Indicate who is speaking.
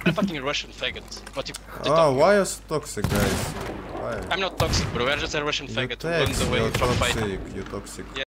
Speaker 1: a fucking Russian faggot. What you
Speaker 2: Oh, why are you so toxic, guys? Why?
Speaker 1: I'm not toxic, bro. We're just a Russian
Speaker 2: You
Speaker 1: faggot who
Speaker 2: text,
Speaker 1: runs away
Speaker 2: you're
Speaker 1: from
Speaker 2: toxic,
Speaker 1: fighting.
Speaker 2: you're toxic.
Speaker 1: Yeah.